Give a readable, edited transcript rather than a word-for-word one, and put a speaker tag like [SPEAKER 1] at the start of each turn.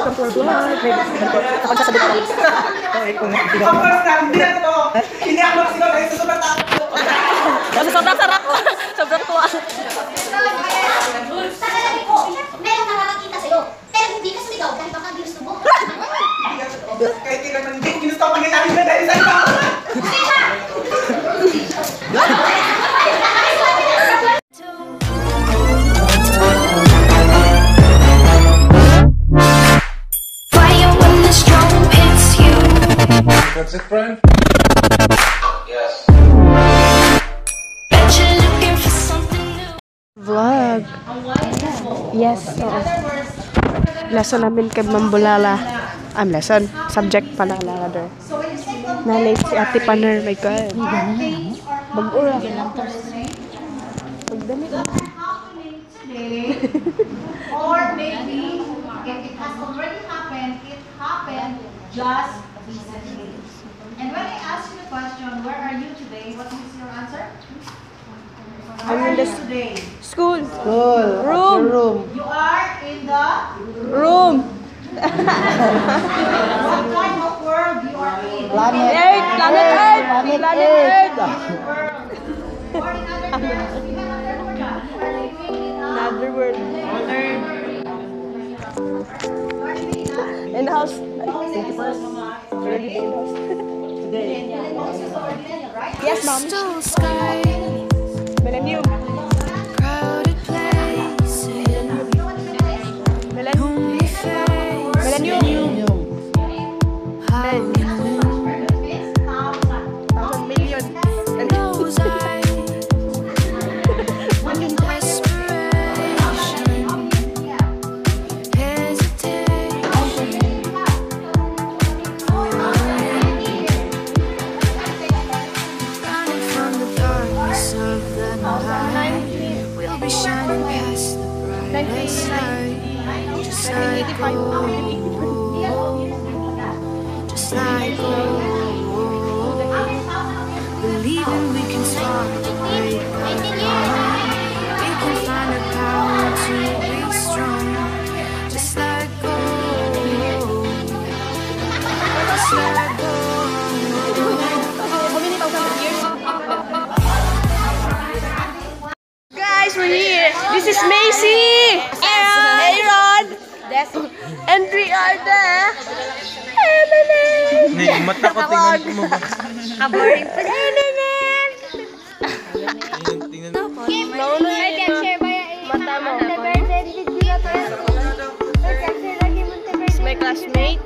[SPEAKER 1] welcome to our vlog. Kapag sasabi ko lang.
[SPEAKER 2] Of course, hindi na to. Hindi ako magsigaw dahil sa sobrang takot ko.
[SPEAKER 1] Sobrang sarap. Sobrang tuwa.
[SPEAKER 3] Sabi ko, meron nakakakita sa'yo. Pero hindi ka sumigaw kahit baka ginusto mo.
[SPEAKER 2] Kahit kailan man din, ginusto ko mangyayari na dahil sa'yo.
[SPEAKER 4] That's it, friend? Yes.
[SPEAKER 1] Vlog. Yes. Lesson namin kay Mambulala. Lesson. Subject pala rather. Na-late si Ate Paner. My God. Bag-ura. Pagdamit.
[SPEAKER 5] Or maybe, if it has already happened, it happened just recently. And when I ask you the question, where are you today? What is your answer?
[SPEAKER 1] I'm in the
[SPEAKER 5] Today.
[SPEAKER 1] school.
[SPEAKER 5] Room. You are in the
[SPEAKER 1] Room.
[SPEAKER 5] what kind of world you are in?
[SPEAKER 1] Planet Earth. Planet Earth.
[SPEAKER 5] Or in other words, we have another word. You are living in a
[SPEAKER 1] Another word. In the house. Yes, ma'am. Millennium. Millennium. 1,000 million.
[SPEAKER 6] Just like believing we can start the break. We can find the power to be strong. Just like just like
[SPEAKER 1] Guys, we're here. This is Macy. Aaron. And we are there.
[SPEAKER 2] Mata ko, tingnan mo ba?
[SPEAKER 1] Kaboring pa. Mata mo. This is my classmate.